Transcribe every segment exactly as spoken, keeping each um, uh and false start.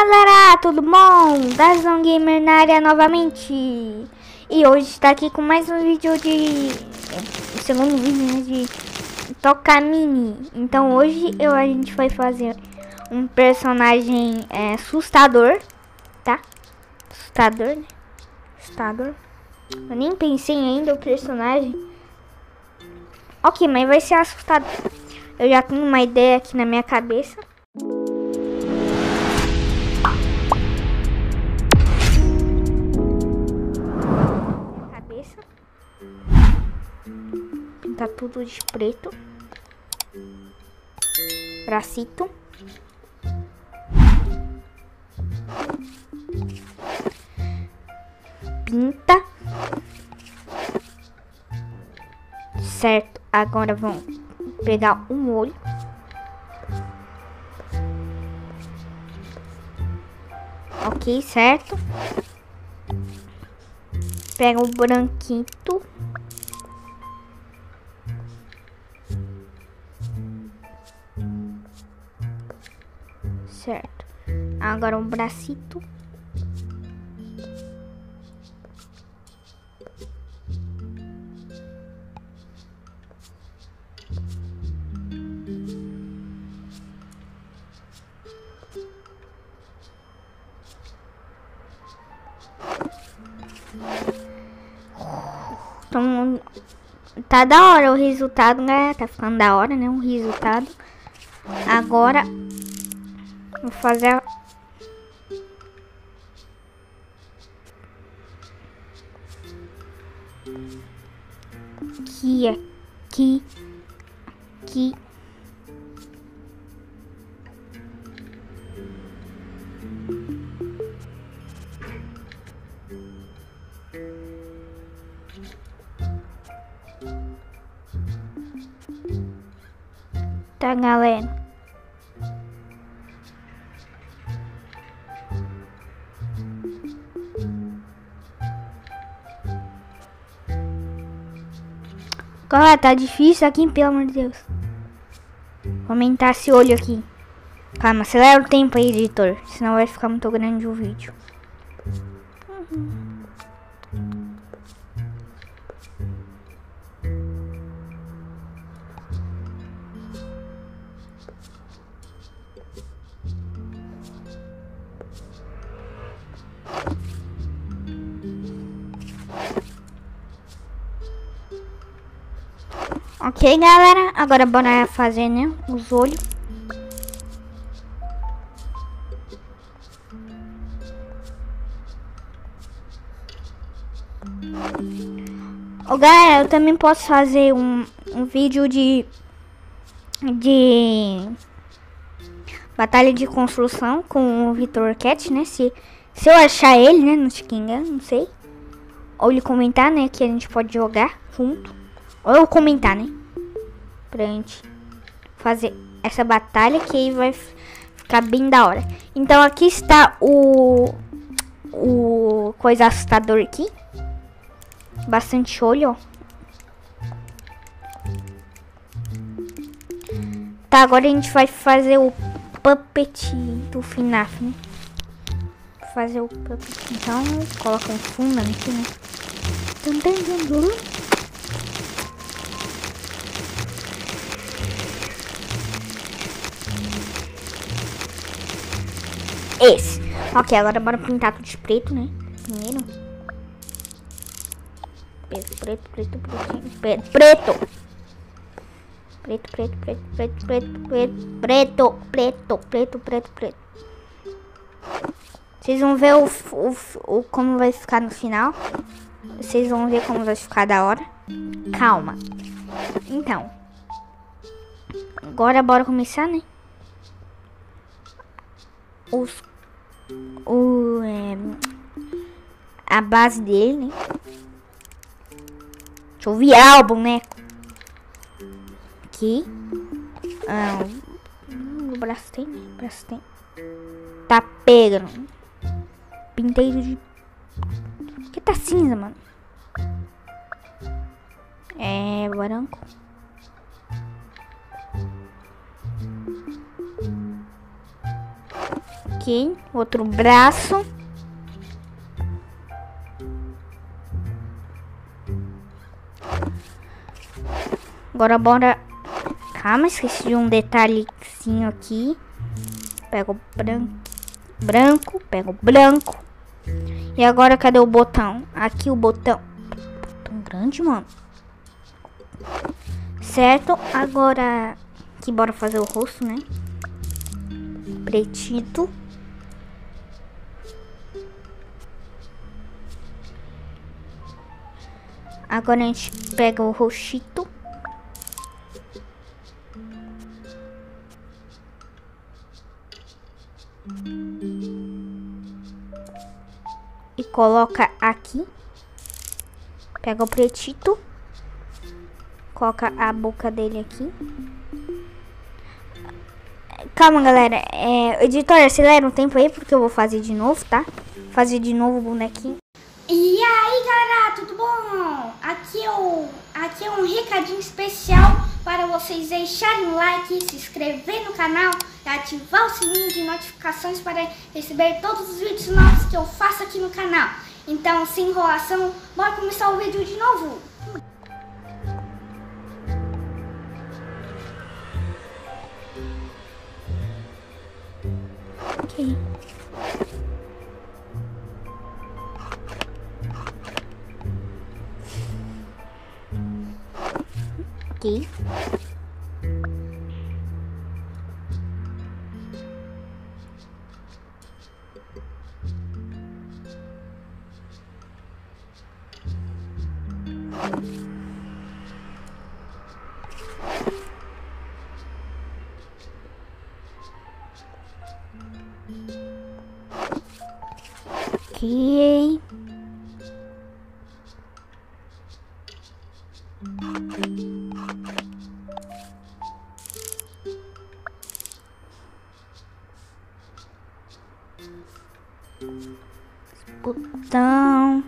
galera, tudo bom? Dazon Gamer na área novamente. E hoje está aqui com mais um vídeo de... O segundo vídeo, né, de Toca Mini. Então hoje eu, a gente vai fazer um personagem é, assustador, tá? Assustador, né? Assustador. Eu nem pensei ainda o personagem. Ok, mas vai ser assustador. Eu já tenho uma ideia aqui na minha cabeça. Pintar tudo de preto. Bracito. Pinta. Certo. Agora vamos pegar um olho. Ok, certo. Pega o branquito. Certo. Agora um bracito. Então, tá da hora o resultado, né? Tá ficando da hora, né? O resultado. Agora vou fazer a... aqui, aqui, aqui. Tá, galera? Galera, tá difícil aqui, pelo amor de Deus. Vou aumentar esse olho aqui. Calma, acelera o tempo aí, editor. Senão vai ficar muito grande o vídeo. Uhum. Ok, galera, agora bora fazer, né, os olhos. Ô, galera, eu também posso fazer um, um vídeo de de batalha de construção com o Vitor Cat, né, se, se eu achar ele, né, no Chiquinga, não sei. Ou ele comentar, né, que a gente pode jogar junto. Ou eu comentar, né? Pra gente fazer essa batalha que aí vai ficar bem da hora. Então aqui está o o coisa assustador aqui. Bastante olho, ó. Tá, agora a gente vai fazer o puppet do F NAF, né? Fazer o puppet. Então, coloca um fundo aqui, né? Esse. Ok, agora bora pintar tudo de preto, né? Primeiro. Preto, preto, preto, preto, preto. Preto, preto, preto, preto, preto, preto, preto, preto, preto, preto, preto. Vocês vão ver o, o, o como vai ficar no final. Vocês vão ver como vai ficar da hora. Calma. Então. Agora bora começar, né? Os, o, é, a base dele, né? Deixa eu ver álbum, né? Aqui. Ah, o braço tem, né? O braço tem. Tá pegando. Pintei de... que tá cinza, mano? É branco. Ok, outro braço. Agora bora... Calma, esqueci de um detalhezinho aqui. Pega o branco. Branco, pega o branco. E agora cadê o botão? Aqui o botão. Botão grande, mano. Certo, agora... Aqui bora fazer o rosto, né? Pretito. Agora a gente pega o roxito. E coloca aqui. Pega o pretito. Coloca a boca dele aqui. Calma, galera. É, editor, acelera um tempo aí, porque eu vou fazer de novo, tá? Fazer de novo o bonequinho. E aí, galera, tudo bom? Aqui é, o, aqui é um recadinho especial para vocês deixarem o like, se inscrever no canal e ativar o sininho de notificações para receber todos os vídeos novos que eu faço aqui no canal. Então, sem enrolação, bora começar o vídeo de novo. Ok. Ok. Ok. Botão.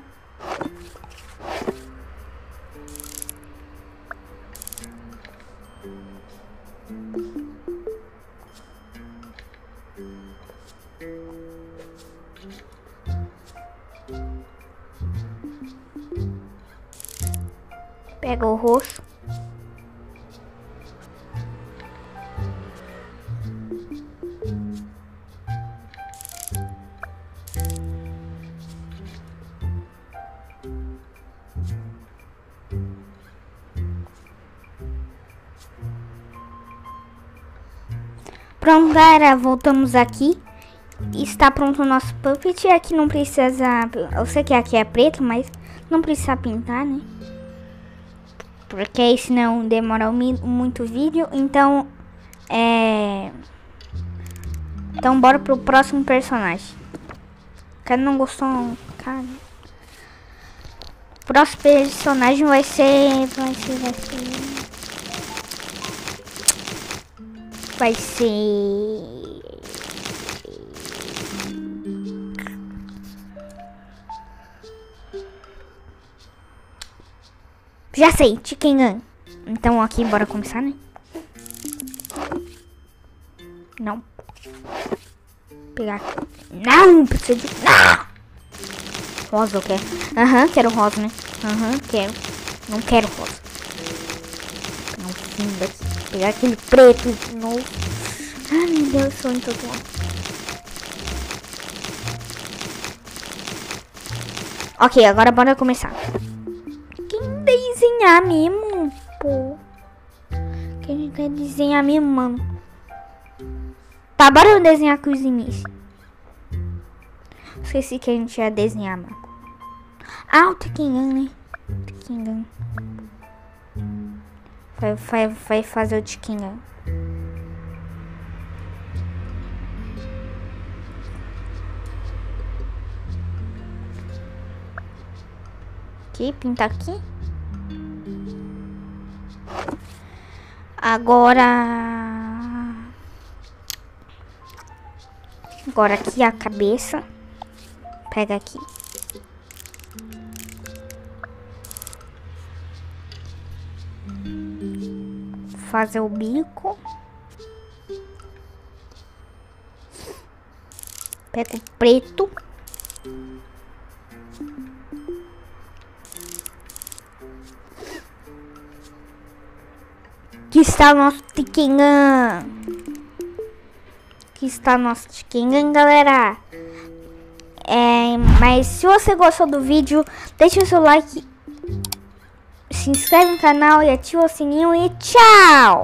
Pega o roxo. Pronto, galera, voltamos aqui. Está pronto o nosso puppet. Aqui não precisa... Eu sei que aqui é preto, mas não precisa pintar, né? Porque aí senão demora muito vídeo. Então, é... Então, bora pro próximo personagem. Cara, não gostou? Cara... O próximo personagem vai ser... Vai ser... Vai ser... Vai ser... Já sei, Chicken Gun. Então aqui, bora começar, né? Não. Pegar... Não, precisa de... Não! Rosa eu quero. Aham, uhum, quero rosa, né? Aham, uhum, quero. Não quero rosa. Não, sim, pegar aquele preto de novo. Ai, meu Deus, sou em todo lado. Ok, agora bora começar. Quem desenhar mesmo, pô? Quem quer desenhar mesmo, mano? Tá, bora eu desenhar com os inícios. Esqueci que a gente ia desenhar, mano. Ah, o Tekken, né? Tekken. Vai, vai, vai fazer o Tekken. Aqui, pintar aqui. Agora... Agora aqui a cabeça. Pega aqui. Fazer o bico. Pego o preto. Aqui está o nosso Tiquingan. Aqui está o nosso Tiquingan, galera. É, mas se você gostou do vídeo, deixa o seu like, se inscreve no canal e ativa o sininho e tchau!